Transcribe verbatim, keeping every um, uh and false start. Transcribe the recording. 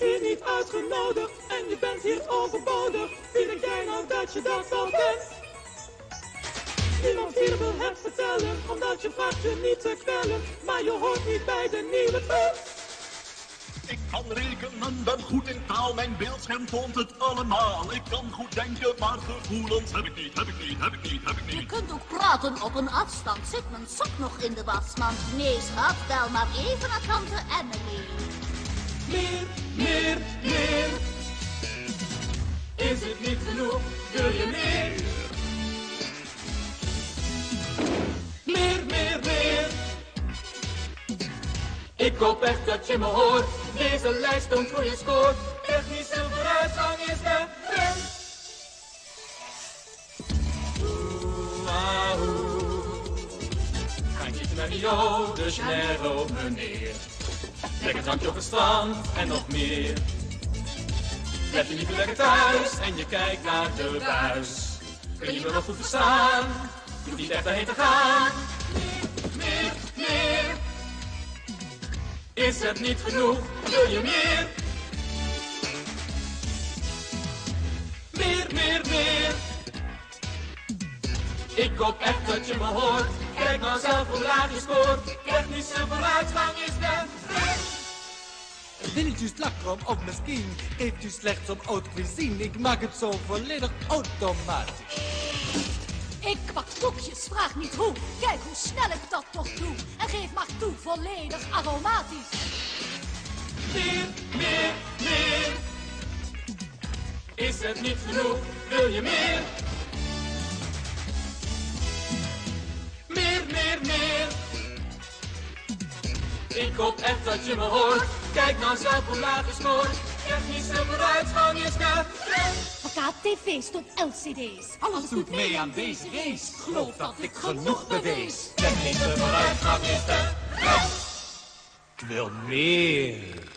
hier niet uitgenodigd en je bent hier overbodig. Wie denk jij nou dat je dat al bent? Niemand hier wil het vertellen, omdat je vraagt je niet te kwellen. Maar je hoort niet bij de nieuwe trend. Ik kan rekenen, ben goed in taal, mijn beeldscherm toont het allemaal. Ik kan goed denken, maar gevoelens heb ik niet, heb ik niet, heb ik niet, heb ik niet. Je kunt ook praten op een afstand, zit mijn sok nog in de wasmand. Nee schat, bel maar even naar tante Emily. Meer, meer, meer. Is het niet genoeg, wil je meer? Meer, meer, meer. Ik hoop echt dat je me hoort. Deze lijst toont hoe je scoort. Technische vooruitgang is de trend. Oeh, ah, oeh. Ga niet naar Rio de Janeiro, meneer. Lekker drankje op het strand en nog meer. Blijf je liever lekker thuis en je kijkt naar de buis. Kun je me wel goed verstaan? Je hoeft niet echt daarheen te gaan. Meer, meer, meer. Is het niet genoeg? Wil je meer? Meer, meer, meer. Ik hoop echt dat je me hoort. Kijk nou zelf hoe laag je scoort. Technische vooruitgang is de trend. Wilt u slagroom of misschien geeft u slechts om oud cuisine? Ik maak het zo volledig automatisch. Ik bak koekjes, vraag niet hoe. Kijk hoe snel ik dat toch doe. En geef maar toe, volledig aromatisch. Meer, meer, meer. Is het niet genoeg? Wil je meer? Meer, meer, meer. Ik hoop echt dat je me hoort. Kijk nou zelf hoe laag je scoort. Technische vooruitgang is de trend. Van K T V's tot L C D's. Alles doet mee aan deze race. Geloof dat ik genoeg bewees. Technische vooruitgang is de trend. Ik wil meer.